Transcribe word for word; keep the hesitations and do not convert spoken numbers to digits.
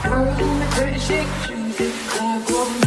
Girls in the curtain shake, shoes it, I go